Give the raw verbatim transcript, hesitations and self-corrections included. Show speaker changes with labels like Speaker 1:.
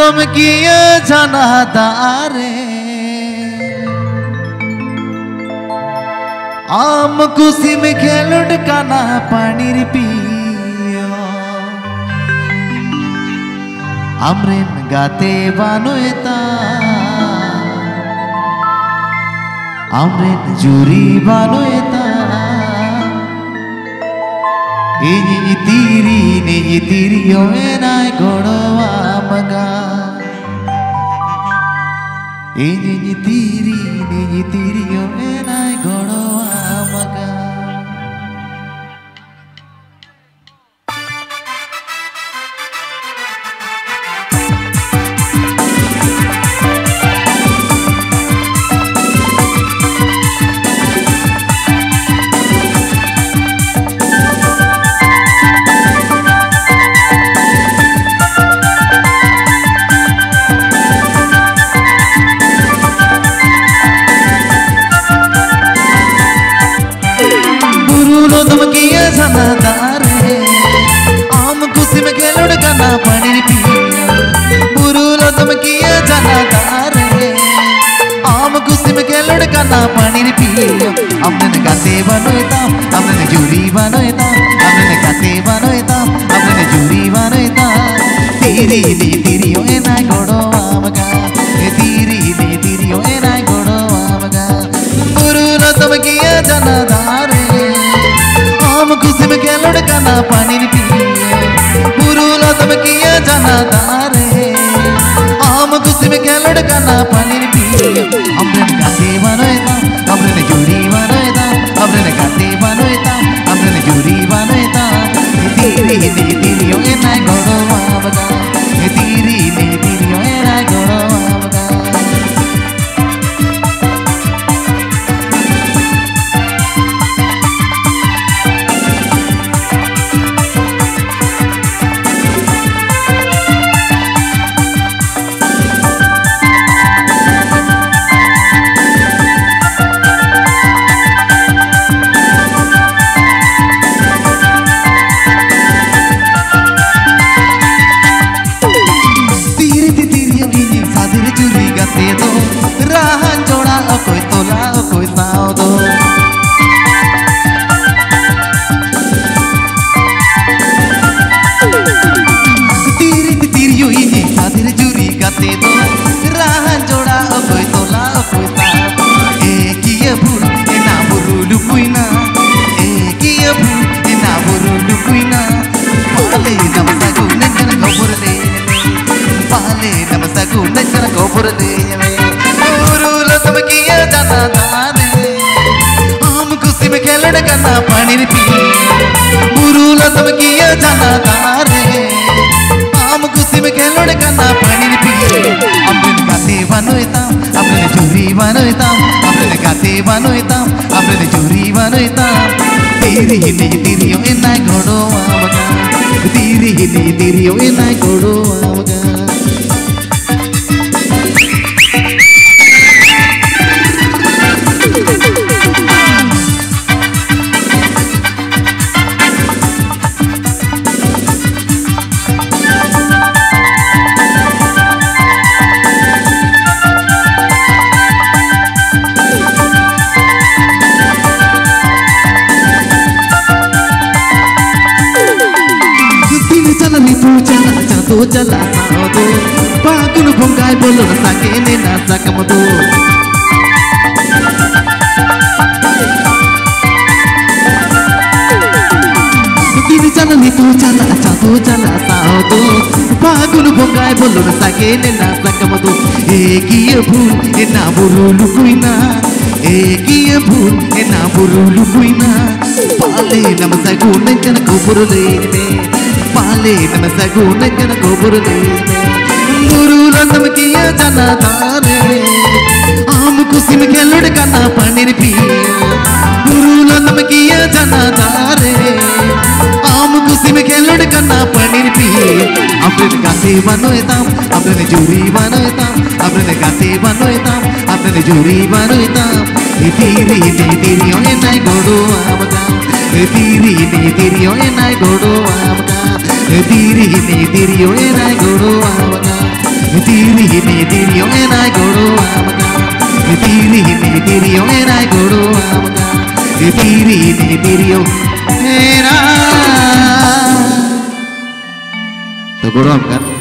Speaker 1: धमकिया जाना दारे आम खुशी में खेलुड काना पानी पियो आमरेन गाते बानोता आमरेन जुरी बानोता ini tiri ini tiri yo enai godowa maga ini tiri ini tiri yo enai godowa maga आम खुशी में खेलुड काना पानी पियो बुरुलो धमकिया जाना दारे आम खुशी में खेलुड काना पानी पियो हमने गाते बनोता हमने जुरी बनोता हमने गाते बनोता हमने जुरी बनोता तीरी नी तीरियो एना गोडोवा मगा तीरी नी तीरियो एना गोडोवा मगा बुरुलो धमकिया जाना दारे आम खुशी में खेलुड काना पानी पियो बुरुलो धमकिया जाना दारे आम खुशी में खेलुड काना पानी पियो हमने गाते बनोता हमने जुरी बनोता हमने गाते बनोता हमने जुरी बनोता तीरी नी तीरियो एना गोडोवा मगा तीरी नी तीरियो एना गोडोवा मगा आम खुशी में खेलुड काना पानी पियो बुरुलो धमकिया जाना दारे आम खुशी में खेलुड काना पानी पियो हमने गाते बनोता हमने जुरी बनोता हमने गाते बनोता हमने जुरी बनोता तीरी नी तीरियो एना गोडोवा मगा तीरी नी तीरियो एना गोडोवा मगा तो चला साओ पाकुन भोंगाय बोलो साके ने ना सकम दो दिन चला नी तू चला अच्छा तो चला साओ दो पाकुन भोंगाय बोलो साके ने ना सकम दो एक ही भूल ए ना बुरु लुकुइना एक ही भूल ए ना बुरु लुकुइना पाले नमसगु नंजन को बुरुले ने पाले नमसगु नंजन को बुरुले बुरुलो धमकिया जाना दारे आम खुशी में खेलुड काना पानी पियो बुरुलो धमकिया जाना दारे आम खुशी में खेलुड काना पानी पियो अपने गाते बनोता अपने जुरी बनोता अपने गाते बनोता अपने जुरी बनोता तीरी नी तीरियो एना गोडोवा मगा तीरी नी तीरियो एना गोडोवा मगा तीरी नी तीरियो एना गोडोवा मगा Tiri hini tiri yo enai goro amga. Tiri hini tiri yo enai goro amga. Tiri hini tiri yo enai. तो गौरव हम कर